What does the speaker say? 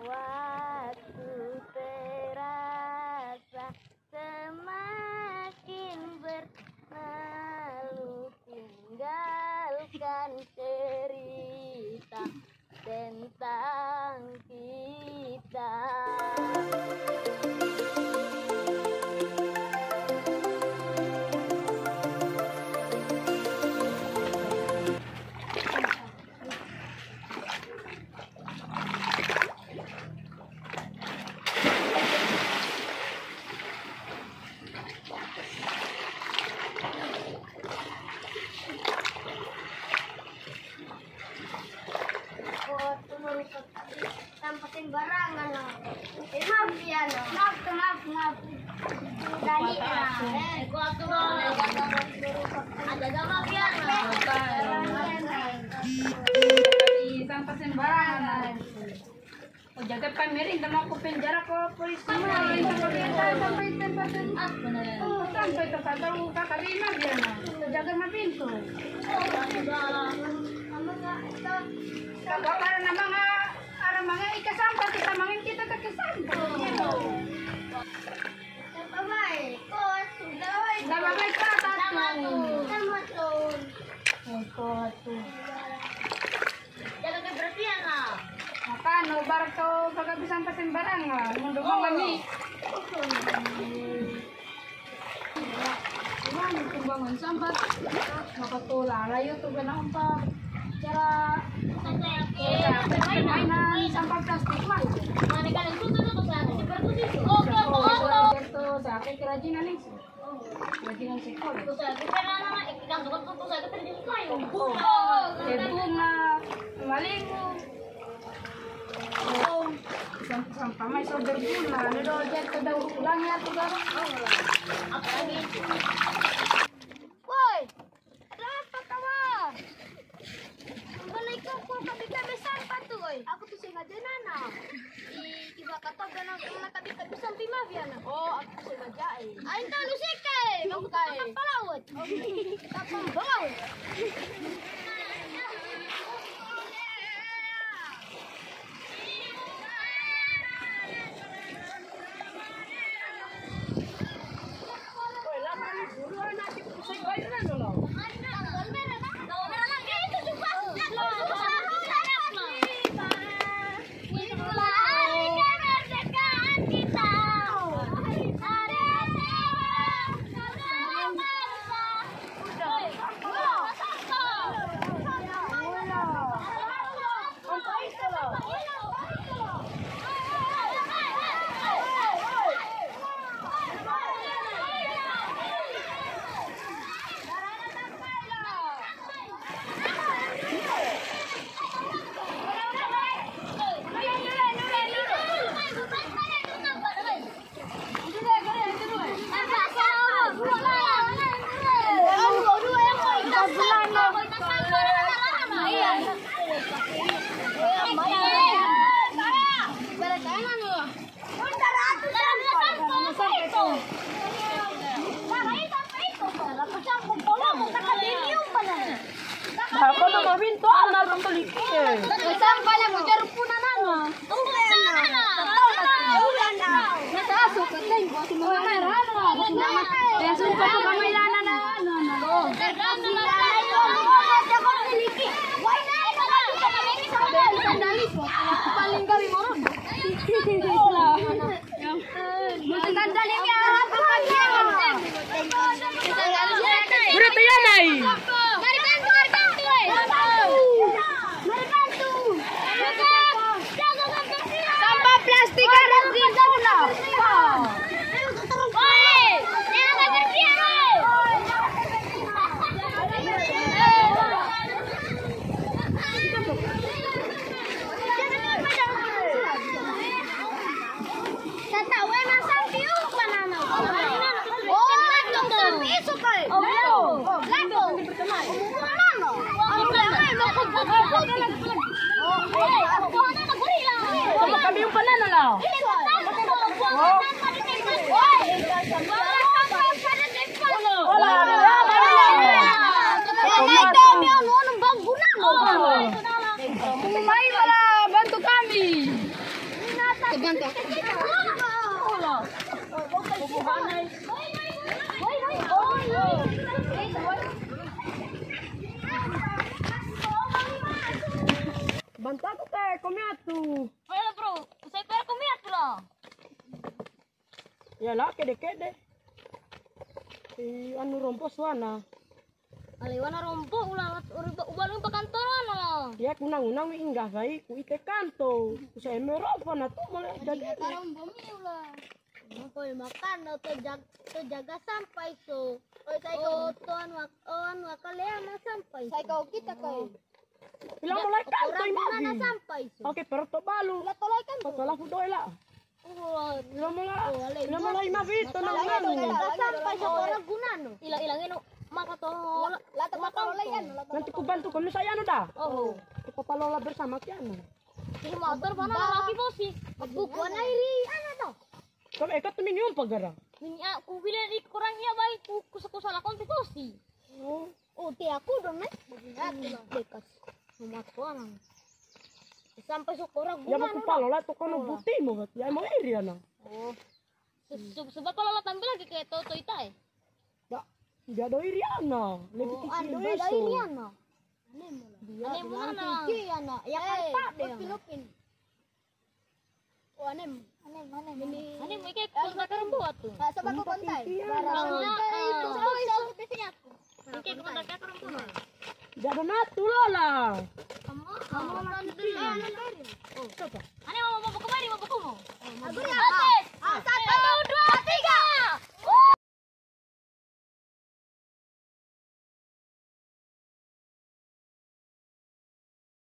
Waktu terasa semakin berlalu, tinggalkan cerita tentang kita. Tampakin barangan loh. Maaf ya loh. Maaf. Dali lah. Ada maaf ya loh. Tampakin barangan. Oh, jaga pemerintah mau ke penjara ke polisi. Sampai tempat tahu kakak lima dia nah. Jaga mah pintu. Kalau karena mga ika sampah kita mangin kita ke sampah. Bye. Kos sudah baik. Sama baik kata tuh. Jaga kebersihan lah. Makan obar to kagak bisa sampahin barang lah. Mendukung kami. Gimana tumbangan sampah? Maka tuh layu tuh kenapa? Cara permainan sampah plastik mah. Mana kalian tuh seperti itu. Itu sakit kerajinan nih. Kerajinan sekolah. Itu saya pikir anak ikan tuh saya kerja di kayu. Bunga, malingu. Sampah mai so berguna. Ada jatuh daun ulangnya tuh kan. Apalagi Woi. Kenapa kawan? Assalamualaikum kami sampah tuh, woi. Aku tuh sengaja nana. Tiba kata ganang kami bisa pimah biana. Oh, aku sengaja. Ain tahu sih kai. Kamu tak pelaut. Tak pelaut. Ako na mabinto, anak ng taliki eh. Saan pala mo? Jaro po na nana. Nasa aso ka tayo. Kasi mga meron. Kaya sumpah ko kamaylanan na ano. Sandali po. Paling gabi mo ron. Sandali niya. Berarti yan ay. Sampah plastik harus dibuang. Oi, jangan berhenti. Tahu enak sampiu panana. Oh, sampai sukai. Oh, lagu. Panana. Kami yung panana lang. May wala, bantu kami. bantu ako. Wala. Bubuhanay. Banta ko te, kumiatu. Wala bro. Usay pera kumiat lah. Ya lah, kede-kede. Anu rompos wana. Aliwana rompo ulang ubalong pakantoran lah. Ya kunang-unang inggah baik ku ite kanto. Usai meropo na tu mulai jadi. Parang bumi ulah. Makoy makan atau jaga sampai so. Saya kau tuan wakalea na sampai. Saya kau kita kau. Bilang mulai kanto Orang mana imagi. sampai so. Oke, pero to balu. Latolay kan. Patola fudoy la. Bilang mulai imagi to na Jaga ngani. sampai so orang gunano. Ilangin maka to. Lata matolay yan. Nanti ku bantu kami saya anu dah. Oh. Papalola bersama kiano. Ini motor mana laki bosi. Bukuan iri ano to? Kalau ekat minimum pagara. Ini aku bilang di kurangnya baik ku salah konstitusi. Oh, ti aku dong, Nek. Bekas. Rumah tuan. Sampai syukur Ya guna. mau palola to kono buti mo. Ya mau iri ana. Oh. Sebab kalau lo tampil lagi kayak Toto Ita eh. Ya, dia do iri ana. Lebih kecil Ando beso. ini ano? Ano mo na? Kiki ano? Ya kalpa de. Pilupin. Oh, anem. Ini. Ano mo ikay kung nakarumbuhat to? Sa bago kontay. Ikay kung nakarumbuhat. Jadi natu lola. Ano mo mabuko mo? Agora, Ate!